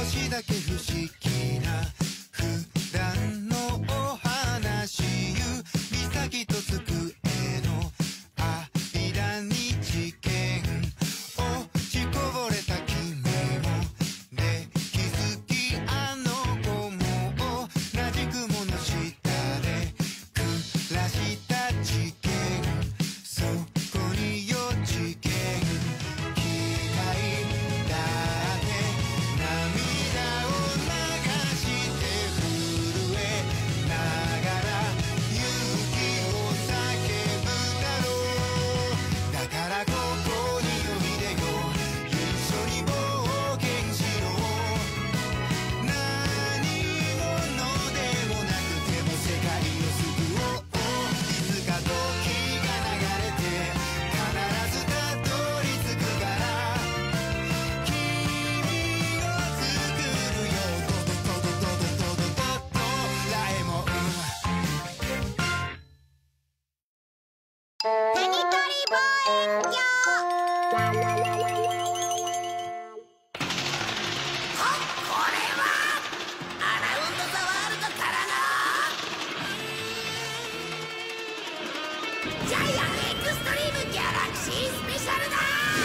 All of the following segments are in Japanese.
しだけ不思議な普段のお話指先と机の間に事件落ちこぼれた君もで気づきあの子も同じ雲の下で暮らした事件そこに4次元嫌いだって涙を流して震えながら勇気を叫ぶだろうだからここにおいでよ一緒に冒険しよう何者でもなくても世界を救おういつか時が流れて必ずたどり着くから君を作るよドドドドドドドドドラえもん手に取り望遠鏡。これはアラウンド・ザ・ワールドからのジャイアンエクストリーム・ギャラクシー・スペシャルだ。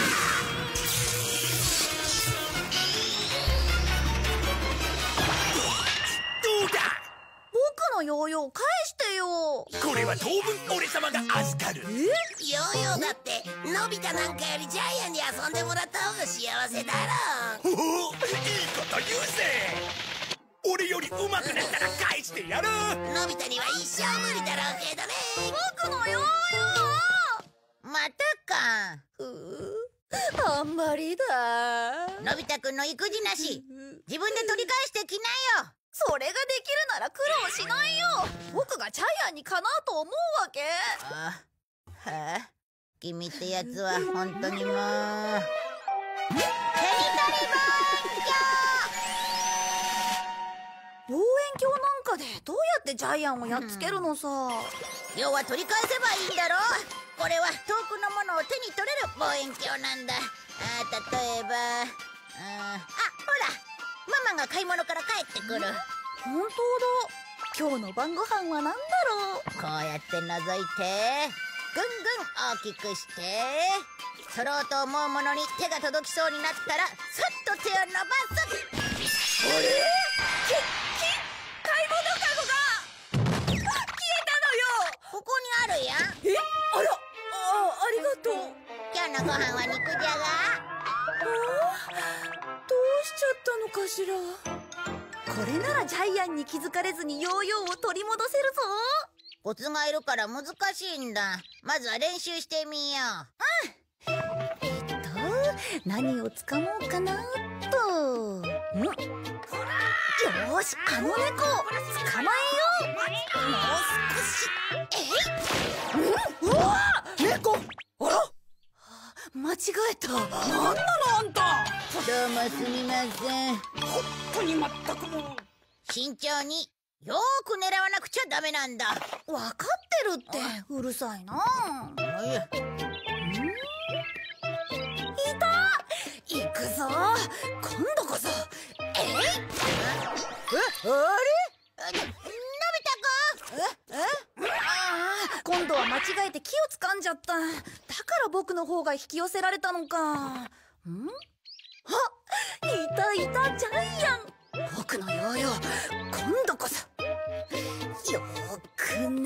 どうだ。 僕のヨーヨー返してよ。 これは当分俺様が預かる。 ヨーヨーだってのび太なんかよりジャイアンに遊んでもらった方が幸せだろ。 おお、いいこと言うぜ。俺より上手くなったら返してやる。 のび太には一生無理だろうけどね。 僕のヨーヨまたか。 ーあんまりだ。 のび太くんの育児なし自分で取り返してきなよ。 それができるなら苦労しないよ。僕がジャイアンにかなうと思うわけ。 あはあ、君ってやつは本当にもう。手に取り望遠鏡なんかでどうやってジャイアンをやっつけるのさ。 要は取り返せばいいんだろ。これは遠くのものを手に取れる望遠鏡なんだ。例えばほらママが買い物から帰ってくる。 本当だ。今日の晩ご飯は何だろう。 こうやって覗いてぐんぐん大きくして取ろうと思うものに手が届きそうになったらさっと手を伸ばす。 あれ？買い物カゴが消えたのよ。 ここにあるやん。 あら、ありがとう。 今日のご飯は肉じゃが。 どうしちゃったのかしら。これならジャイアンに気づかれずにヨーヨーを取り戻せるぞ。 コツがいるから難しいんだ。まずは練習してみよう。 何を掴もうかなと。よーし、あの猫捕まえよう。もう少し。うわ猫。あら、間違えた。 なんなのあんた。 どうもすみません。 本当にまったくもう。 慎重によーく狙わなくちゃダメなんだ。 わかってるって。うるさいな。いた。行くぞ。今度こそ。 あれ？のび太くん？ 今度は間違えて木を掴んじゃった。だから僕の方が引き寄せられたのか。いたいたジャイアン。僕のヨーヨー、今度こそよーく狙って。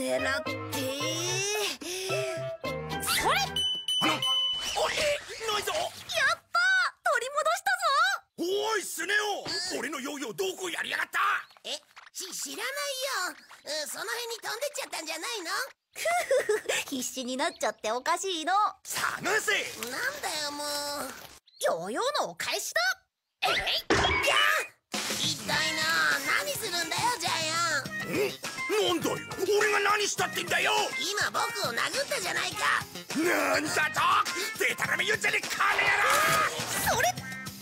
それ！ おい、ないぞ。 やったー、取り戻したぞ。 おいスネ夫、俺のヨーヨーどこやりやがった。 知らないよ。その辺に飛んでっちゃったんじゃないの？ 必死になっちゃっておかしいの。 探せ。 なんだよもう。 ヨーヨーのお返しだ。 痛いな。何するんだよジャイアン。 なんだよ、俺が何したってんだよ。 今僕を殴ったじゃないか。 なんだと。デタラメ言っちゃねカメそれ。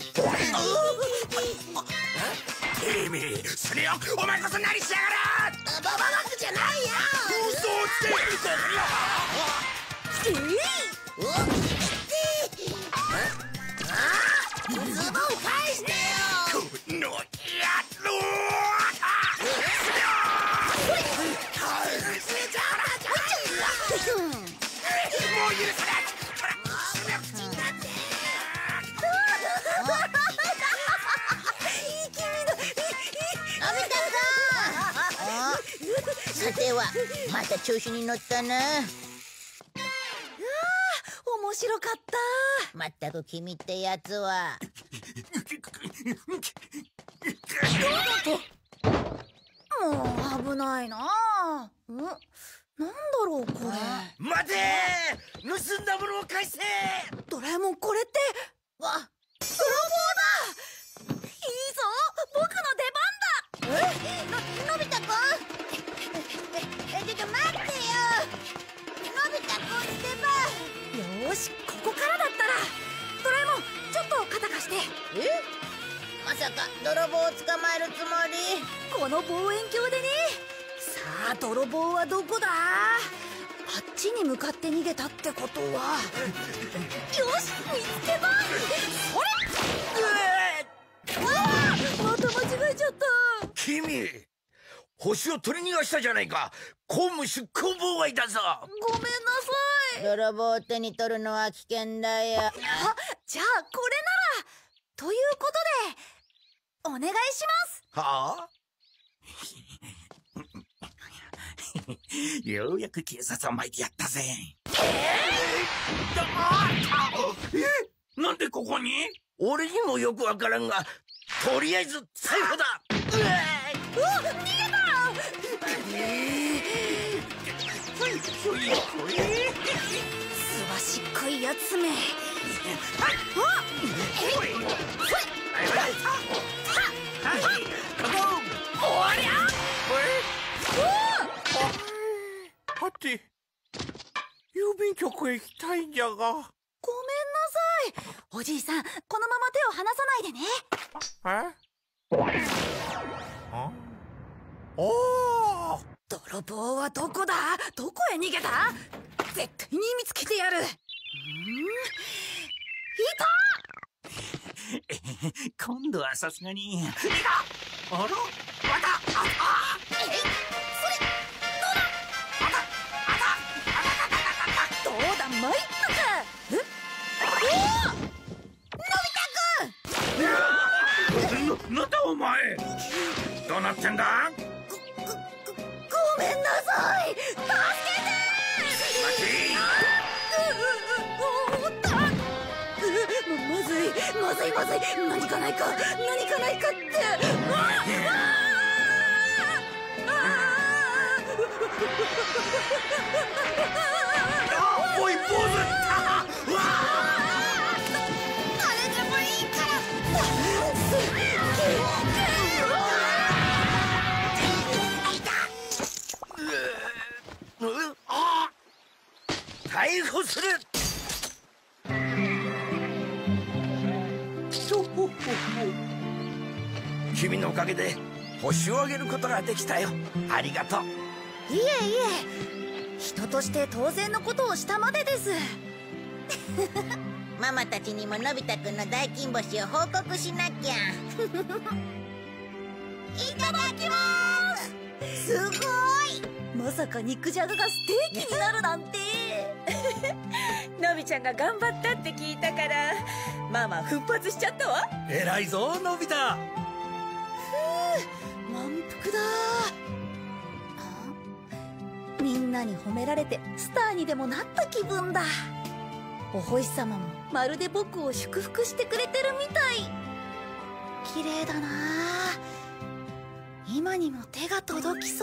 てめえ、スネ夫、お前こそ何しやがる。 バババックじゃないよ。 嘘をつけ。 ズボン返してよ。 このはまた調子に乗ったな。 面白かった。 まったく君ってやつは。 もう危ないな。なんだろうこれ。 待てー！盗んだものを返せ！ ドラえもん、これってわ、 泥棒だ。いいぞ、僕の出番だ。 のび太くん。ちょっと待ってよ。のび太くんってば。 よーし、ここからだったら。ドラえもん、ちょっと肩貸して。 まさか泥棒を捕まえるつもり？ この望遠鏡でね。さあ、泥棒はどこだ？あっちに向かって逃げたってことは。よし、見つけた。それ！また間違えちゃった。 君、星を取り逃がしたじゃないか。公務執行妨害だぞ。 ごめんなさい。 泥棒を手に取るのは危険だよ。 じゃあこれなら。ということでお願いします。 はあようやく警察を巻いてやったぜ。なんでここに？俺にもよくわからんが、とりあえず逮捕だ。 逃げた。すばしっこいやつめ。 はて、郵便局へ行きたいんじゃが。 ごめんなさい。おじいさん、このまま手を離さないでね。 おー！ 泥棒はどこだ？どこへ逃げた？絶対に見つけてやる。いた！ 今度はさすがに。あら？また！ どうだ、参ったか。 なんだお前！どうなってんだ？ ごめんなさい。助けて！まずい。何かないかって。 おい、坊主！ あれでもいいから。 逮捕する！君のおかげで星をあげることができたよ。ありがとう。 いえ人として当然のことをしたまでです。 ママたちにものび太くんの大金星を報告しなきゃ。いただきます。すごい。 まさか肉じゃががステーキになるなんて。 のびちゃんが頑張ったって聞いたからママ奮発しちゃったわ。 偉いぞ、のび太。 満腹だ。みんなに褒められてスターにでもなった気分だ。お星様もまるで僕を祝福してくれてるみたい。綺麗だな。今にも手が届きそう。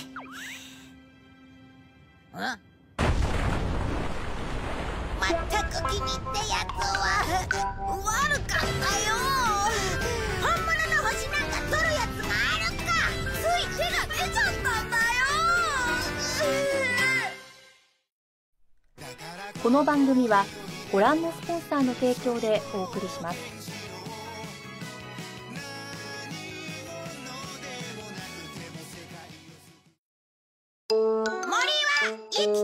まったく君ってやつは悪かったよ。本物の星なんか取るやつがあるか。つい手が出ちゃったんだよ。 この番組はご覧のスポンサーの提供でお送りします。 森は生きている。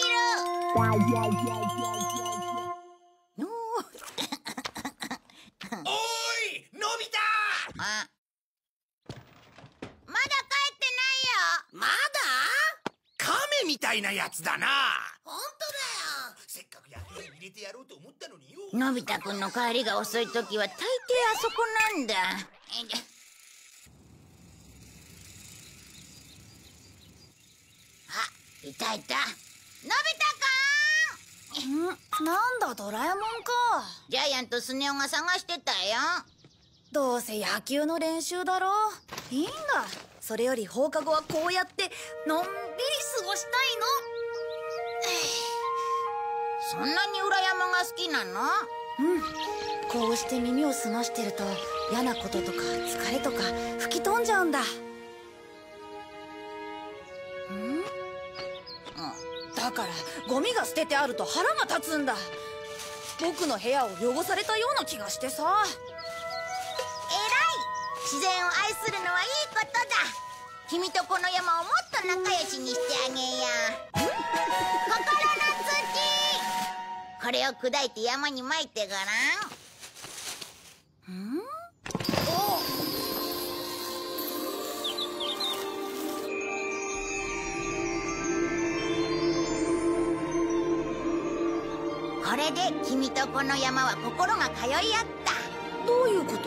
おい、のび太！ あ、まだ帰ってないよ。まだ？ 亀みたいなやつだな。 本当だよ。 せっかく役に入れてやろうと思ったのによ。 のび太くんの帰りが遅い時は大抵あそこなんだ。 いたいた。のび太くん。 なんだドラえもんか。 ジャイアンとスネ夫が探してたよ。 どうせ野球の練習だろ。いいんだ。それより放課後はこうやってのんびり過ごしたいの。 そんなに裏山が好きなの？ こうして耳を澄ましてると嫌なこととか疲れとか吹き飛んじゃうんだ。だからゴミが捨ててあると腹が立つんだ。僕の部屋を汚されたような気がしてさ。 偉い。自然を愛するのはいいことだ。君とこの山をもっと仲良しにしてあげよう。心の土。これを砕いて山にまいてごらん。これで君とこの山は心が通い合った。 どういうこと？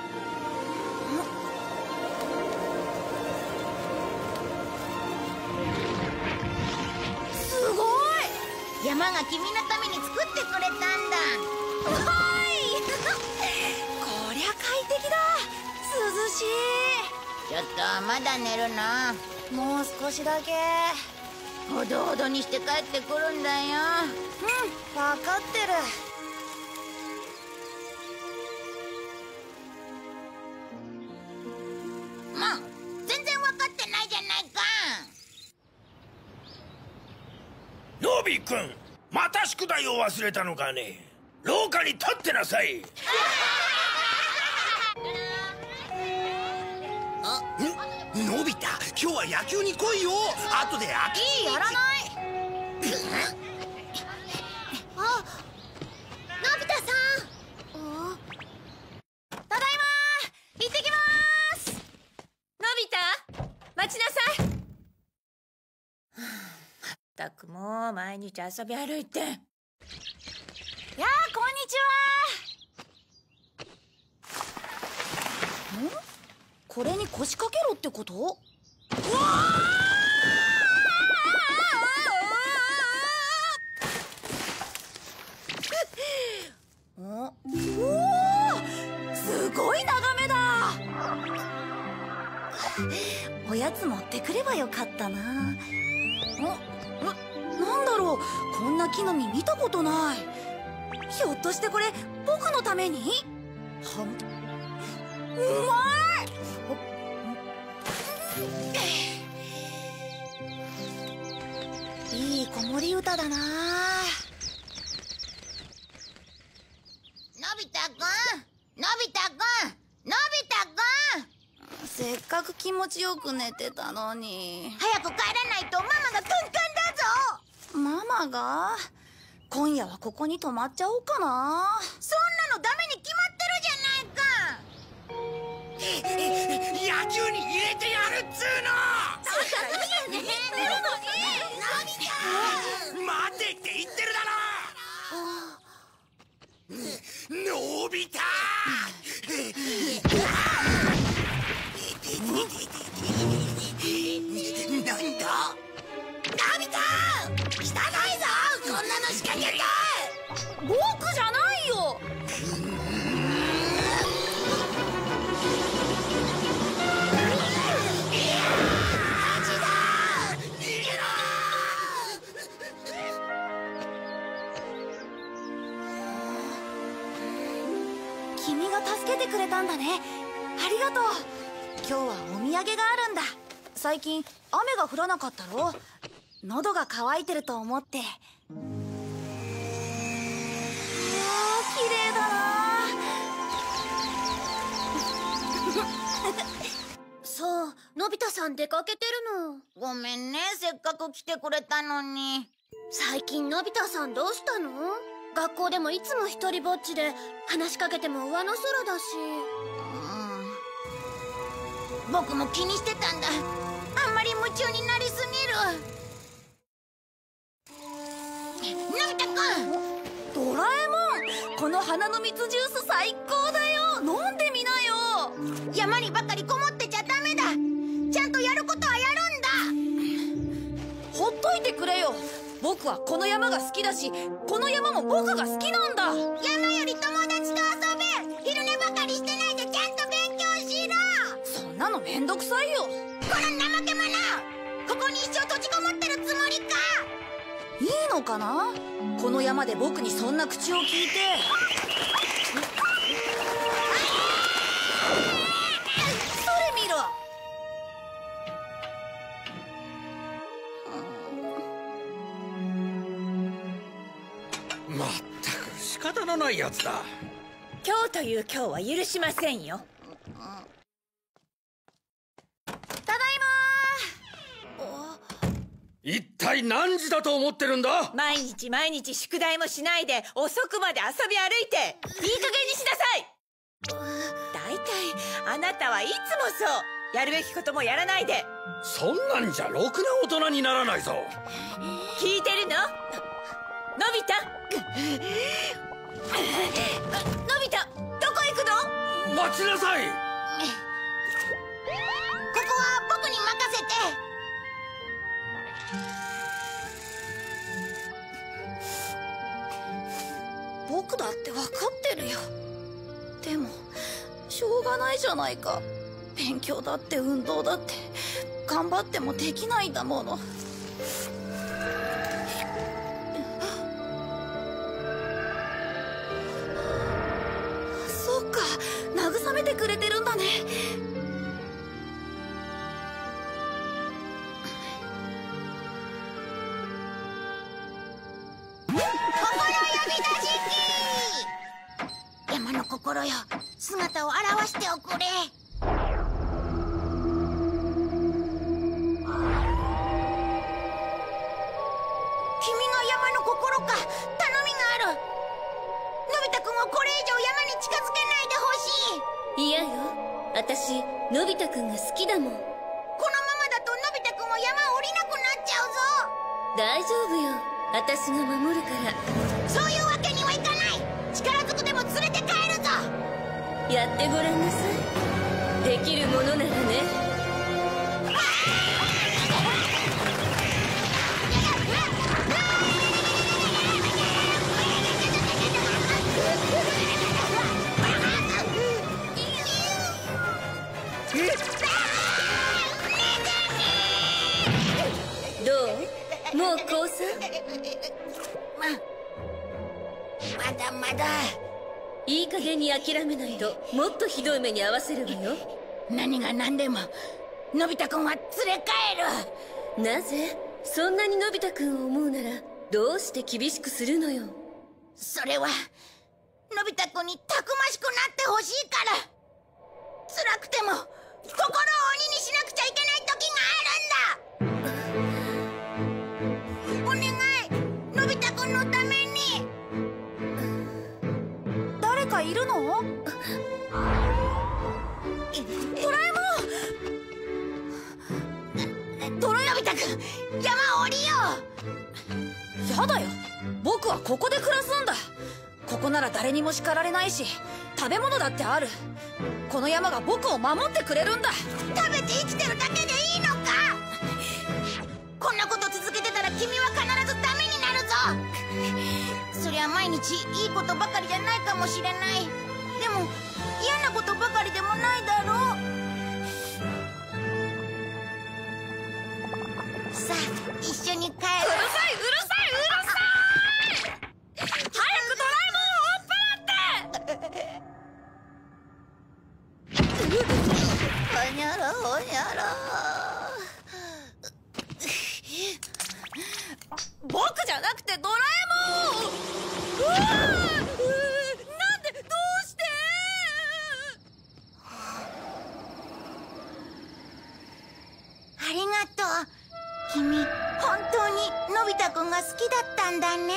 すごい！ 山が君のために作ってくれたんだ。 わーいこりゃ快適だ。涼しちょっとまだ寝るの？ い。もう少しだけ。 ほどほどにして帰ってくるんだよ。 分かってる。 もう全然分かってないじゃないか。 のびくん、また宿題を忘れたのかね。廊下に立ってなさい。 のび太、今日は野球に来いよ。後でやらない。あ、のび太さん。ただいま。行ってきます。 のび太、待ちなさい。まったくもう毎日遊び歩いて。 やあ、こんにちは。これに腰掛けろってこと？うわー！すごい眺めだ。おやつ持ってくればよかったな。なんだろう、こんな木の実見たことない。ひょっとしてこれ僕のために？うまい！いい子守歌だな。 のび太くん、のび太くん、のび太くん。 せっかく気持ちよく寝てたのに。 早く帰らないとママがカンカンだぞ。 ママが？今夜はここに泊まっちゃおうかな。 そんなのダメに決まってるじゃないか。 野球に入れてやるっつうの。待てって言ってるだろ。のび太。 なんだ？のび太！汚いぞ！こんなの仕掛けて！ 僕じゃないよ！君が助けてくれたんだね。ありがとう。今日はお土産があるんだ。最近雨が降らなかったろ。喉が渇いてると思って。綺麗だな。そう、のび太さん出かけてるの。 ごめんね、せっかく来てくれたのに。 最近のび太さんどうしたの？学校でもいつも一人ぼっちで、話しかけても上の空だし。 僕も気にしてたんだ。あんまり夢中になりすぎる。のび太くん！ ドラえもん！この花の蜜ジュース最高だよ！飲んでみなよ！ 山にばかりこもってちゃダメだ。ちゃんとやることはやるんだ。 ほっとい僕はこの山が好きだし、この山も僕が好きなんだ。 山より友達と遊べ。昼寝ばかりしてないでちゃんと勉強しろ。 そんなのめんどくさいよ。 この怠け者、ここに一生閉じこもってるつもりか。 いいのかな、この山で僕にそんな口を聞いて。それ見ろ。 まったく仕方のないやつだ。 今日という今日は許しませんよ。ただいまー。 一体何時だと思ってるんだ。 毎日毎日宿題もしないで遅くまで遊び歩いて、いい加減にしなさい。だいたいあなたはいつもそう。やるべきこともやらないで。 そんなんじゃろくな大人にならないぞ。 聞いてるの？のび太、のび太、どこ行くの？ 待ちなさい。 ここは僕に任せて。 僕だって分かってるよ。でもしょうがないじゃないか。勉強だって運動だって頑張ってもできないんだもの。そうか、慰めてくれてるんだね。 山の心よ、姿を現しておくれ。君が山の心か。頼みがある。のび太くんをこれ以上山に近づけないでほしい。 いやよ、私のび太くんが好きだもん。 このままだとのび太くんは山を降りなくなっちゃうぞ。 大丈夫よ、私が守るから。 そういうわけにはいかない。力ずくでも連れて帰るぞ。 やってごらんなさい。できるものならね。どう？もう降参？ まだまだ。 いい加減に諦めないともっとひどい目に遭わせるわよ。 何が何でものび太くんは連れ帰る。 なぜ？そんなにのび太くんを思うならどうして厳しくするのよ。 それはのび太くんにたくましくなってほしいから。辛くても心を鬼にしなくちゃいけない時があるんだ。お願い、のび太くんのために。 誰かいるの？ドラえもん！ のび太くん、山を降りよやだよ、僕はここで暮らすんだ。ここなら誰にも叱られないし食べ物だってある。この山が僕を守ってくれるんだ。 食べて生きてるだけでいいのか。こんなこと続けてたら君は必ずダメになるぞ。そりゃ毎日いいことばかりじゃないかもしれない。でも嫌なことばかりでもないだろう。さあ一緒に帰る。 うるさいうるさいうるさい。早くドラえもんを追っ払って。 ほにゃらほにゃら。 僕じゃなくてドラえもん。うわー、なんで、どうして。 ありがとう。君本当にのび太くんが好きだったんだね。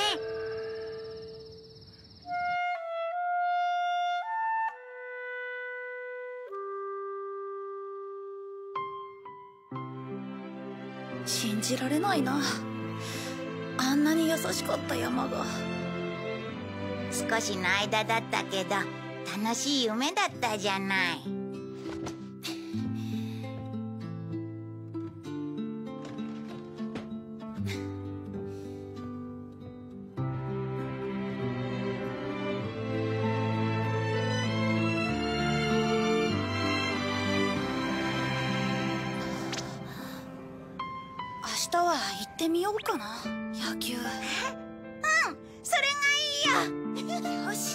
信じられないな。あんなに優しかった山が。 少しの間だったけど楽しい夢だったじゃない。 ってみようかな、野球。 それがいいよ。 よし。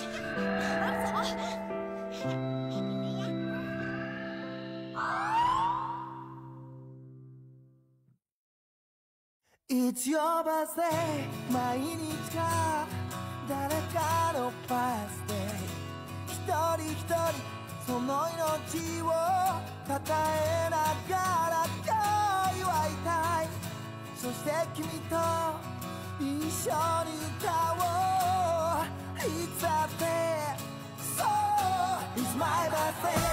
It's your birthday 毎日が誰かのバースデー一人一人その命をたたえながら今日祝いたいそして君と一緒に歌おういつだって So it's my birthday